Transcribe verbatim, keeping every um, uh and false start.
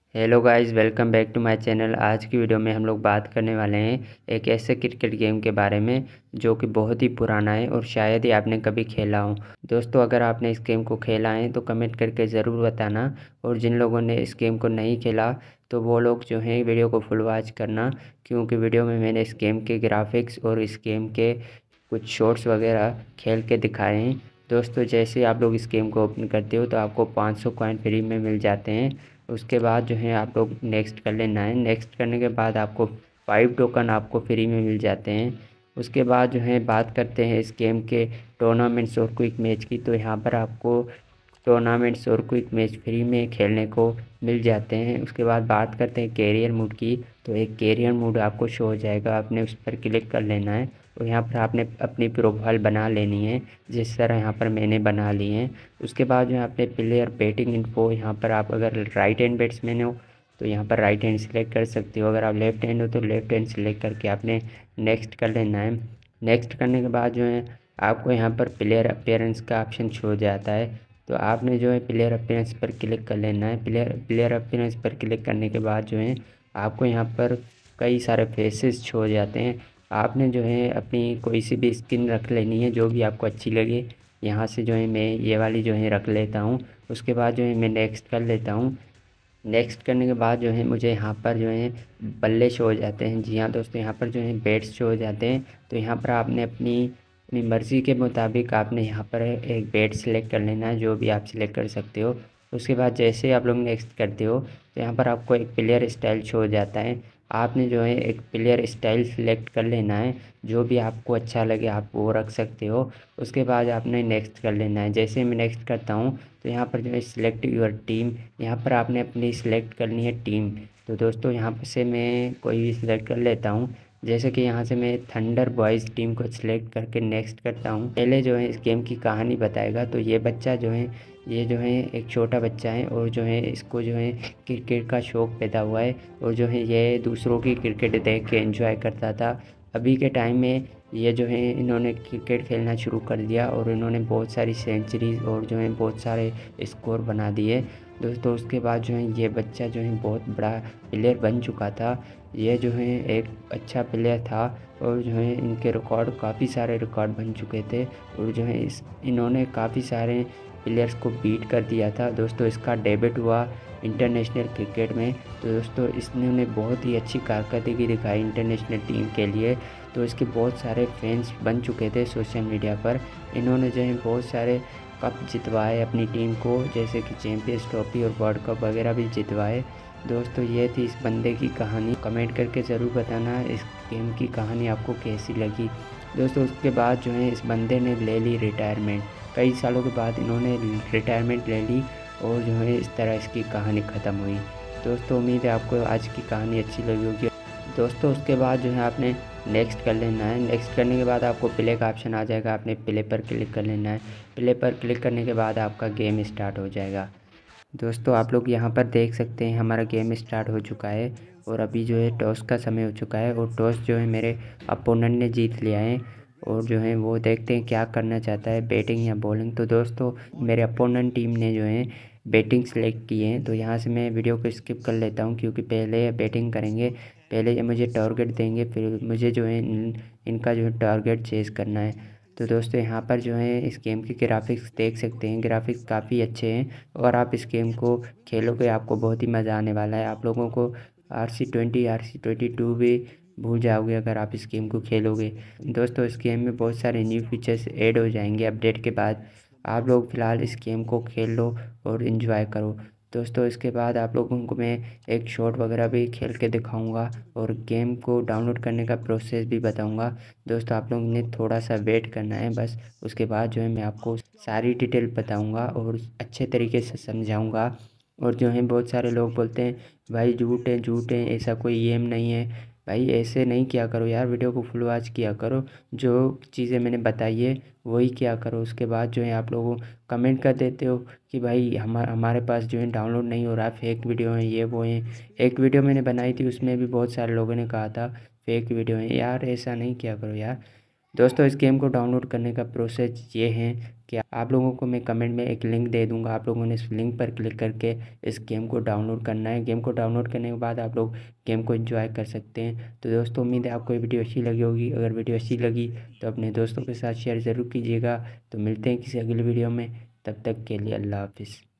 Hello guys, welcome back to my channel. आज की video में हम लोग बात करने वाले हैं एक ऐसे क्रिकेट गेम के बारे में जो कि बहुत ही पुराना है और शायद ही आपने कभी खेला हो। दोस्तों, अगर आपने इस गेम को खेला है तो कमेंट करके ज़रूर बताना, और जिन लोगों ने इस गेम को नहीं खेला तो वो लोग जो हैं वीडियो को फुल वॉच करना, क्योंकि वीडियो में मैंने इस गेम के ग्राफिक्स और इस गेम के कुछ शॉट्स वगैरह खेल के दिखाए हैं। दोस्तों, जैसे आप लोग इस गेम को ओपन करते हो तो आपको पाँच सौ कॉइन फ्री में मिल जाते हैं। उसके बाद जो है आप लोग नेक्स्ट कर लेना है। नेक्स्ट करने के बाद आपको फाइव टोकन आपको फ्री में मिल जाते हैं। उसके बाद जो है बात करते हैं इस गेम के टूर्नामेंट्स और क्विक मैच की। तो यहाँ पर आपको टूर्नामेंट्स और क्विक मैच फ्री में खेलने को मिल जाते हैं। उसके बाद बात करते हैं कैरियर मोड की। तो एक कैरियर मोड आपको शो हो जाएगा, आपने उस पर क्लिक कर लेना है और यहाँ पर आपने अपनी प्रोफाइल बना लेनी है, जिस तरह यहाँ पर मैंने बना ली है। उसके बाद जो है आपने प्लेयर बैटिंग इन्फो, यहाँ पर आप अगर राइट हैंड बैट्समैन हो तो यहाँ पर राइट हैंड सिलेक्ट कर सकते हो, अगर आप लेफ्ट हैंड हो तो लेफ्ट हैंड सिलेक्ट करके आपने नेक्स्ट कर लेना है। नेक्स्ट करने के बाद जो है आपको यहाँ पर प्लेयर अपीयरेंस का ऑप्शन शो हो जाता है। तो आपने जो है प्लेयर अपीयरेंस पर क्लिक कर लेना है। प्लेयर प्लेयर अपीयरेंस पर क्लिक करने के बाद जो है आपको यहाँ पर कई सारे फेसेस शो हो जाते हैं। आपने जो है अपनी कोई सी भी स्किन रख लेनी है जो भी आपको अच्छी लगे। यहाँ से जो है मैं ये वाली जो है रख लेता हूँ। उसके बाद जो है मैं नेक्स्ट कर लेता हूँ। नेक्स्ट करने के बाद जो है मुझे यहाँ पर जो है बल्ले शो हो जाते हैं। जी हाँ दोस्तों, यहाँ पर जो है बैट्स शो हो जाते हैं। तो यहाँ पर आपने अपनी अपनी मर्ज़ी के मुताबिक आपने यहाँ पर एक बैट सिलेक्ट कर लेना है, जो भी आप सिलेक्ट कर सकते हो। उसके बाद जैसे आप लोग नेक्स्ट करते हो तो यहाँ पर आपको एक प्लेयर स्टाइल शो हो जाता है। आपने जो है एक प्लेयर स्टाइल सिलेक्ट कर लेना है, जो भी आपको अच्छा लगे आप वो रख सकते हो। उसके बाद आपने नेक्स्ट कर लेना है। जैसे मैं नेक्स्ट करता हूँ तो यहाँ पर जो है सिलेक्ट योर टीम, यहाँ पर आपने अपनी सिलेक्ट करनी है टीम। तो दोस्तों, यहाँ पर से मैं कोई भी सिलेक्ट कर लेता हूँ। जैसे कि यहाँ से मैं थंडर बॉयज़ टीम को सिलेक्ट करके नेक्स्ट करता हूँ। पहले जो है इस गेम की कहानी बताएगा। तो ये बच्चा जो है ये जो है एक छोटा बच्चा है, और जो है इसको जो है क्रिकेट का शौक़ पैदा हुआ है, और जो है ये दूसरों की क्रिकेट देख के एंजॉय करता था। अभी के टाइम में ये जो है इन्होंने क्रिकेट खेलना शुरू कर दिया और इन्होंने बहुत सारी सेंचुरीज और जो है बहुत सारे स्कोर बना दिए दोस्तों। उसके बाद जो है ये बच्चा जो है बहुत बड़ा प्लेयर बन चुका था। ये जो है एक अच्छा प्लेयर था, और जो है इनके रिकॉर्ड काफ़ी सारे रिकॉर्ड बन चुके थे, और जो है इस इन्होंने काफ़ी सारे प्लेयर्स को बीट कर दिया था दोस्तों। इसका डेब्यूट हुआ इंटरनेशनल क्रिकेट में। तो दोस्तों, इसने बहुत ही अच्छी कारकर्दगी दिखाई इंटरनेशनल टीम के लिए। तो इसके बहुत सारे फैंस बन चुके थे सोशल मीडिया पर। इन्होंने जो है बहुत सारे कप जितवाए अपनी टीम को, जैसे कि चैम्पियंस ट्रॉफी और वर्ल्ड कप वगैरह भी जितवाए। दोस्तों, ये थी इस बंदे की कहानी। कमेंट करके ज़रूर बताना इस गेम की कहानी आपको कैसी लगी दोस्तों। उसके बाद जो है इस बंदे ने ले ली रिटायरमेंट। कई सालों के बाद इन्होंने रिटायरमेंट ले ली, और जो है इस तरह इसकी कहानी ख़त्म हुई। दोस्तों, उम्मीद है आपको आज की कहानी अच्छी लगी होगी दोस्तों। उसके बाद जो है आपने नेक्स्ट कर लेना है। नेक्स्ट करने के बाद आपको प्ले का ऑप्शन आ जाएगा, आपने प्ले पर क्लिक कर लेना है। प्ले पर क्लिक करने के बाद आपका गेम स्टार्ट हो जाएगा। दोस्तों, आप लोग यहाँ पर देख सकते हैं हमारा गेम स्टार्ट हो चुका है, और अभी जो है टॉस का समय हो चुका है, और टॉस जो है मेरे अपोनेंट ने जीत लिया है। और जो है वो देखते हैं क्या करना चाहता है, बैटिंग या बॉलिंग। तो दोस्तों, मेरे अपोनेंट टीम ने जो है बैटिंग सेलेक्ट की है। तो यहाँ से मैं वीडियो को स्किप कर लेता हूँ, क्योंकि पहले बैटिंग करेंगे, पहले ये मुझे टारगेट देंगे, फिर मुझे जो है इन, इनका जो है टारगेट चेज़ करना है। तो दोस्तों, यहाँ पर जो है इस गेम के ग्राफिक्स देख सकते हैं। ग्राफिक्स काफ़ी अच्छे हैं, और आप इस गेम को खेलोगे आपको बहुत ही मज़ा आने वाला है। आप लोगों को R C twenty R C twenty two भी भूल जाओगे अगर आप इस गेम को खेलोगे दोस्तों। इस गेम में बहुत सारे न्यू फीचर्स ऐड हो जाएंगे अपडेट के बाद। आप लोग फ़िलहाल इस गेम को खेल लो और इन्जॉय करो दोस्तों। इसके बाद आप लोगों को मैं एक शॉट वगैरह भी खेल के दिखाऊंगा, और गेम को डाउनलोड करने का प्रोसेस भी बताऊंगा दोस्तों। आप लोगों ने थोड़ा सा वेट करना है बस। उसके बाद जो है मैं आपको सारी डिटेल बताऊंगा और अच्छे तरीके से समझाऊंगा। और जो है बहुत सारे लोग बोलते हैं भाई झूठ है झूठ है, ऐसा कोई गेम नहीं है। भाई ऐसे नहीं किया करो यार, वीडियो को फुल वॉच किया करो, जो चीज़ें मैंने बताई है वही किया करो। उसके बाद जो है आप लोगों कमेंट कर देते हो कि भाई हमारे हमारे पास जो है डाउनलोड नहीं हो रहा, फेक वीडियो है, ये वो है। एक वीडियो मैंने बनाई थी, उसमें भी बहुत सारे लोगों ने कहा था फेक वीडियो है। यार ऐसा नहीं किया करो यार, दोस्तों इस गेम को डाउनलोड करने का प्रोसेस ये है कि आप लोगों को मैं कमेंट में एक लिंक दे दूंगा, आप लोगों ने इस लिंक पर क्लिक करके इस गेम को डाउनलोड करना है। गेम को डाउनलोड करने के बाद आप लोग गेम को एंजॉय कर सकते हैं। तो दोस्तों उम्मीद है आपको ये वीडियो अच्छी लगी होगी। अगर वीडियो अच्छी लगी तो अपने दोस्तों के साथ शेयर ज़रूर कीजिएगा। तो मिलते हैं किसी अगली वीडियो में, तब तक के लिए अल्लाह हाफिज़।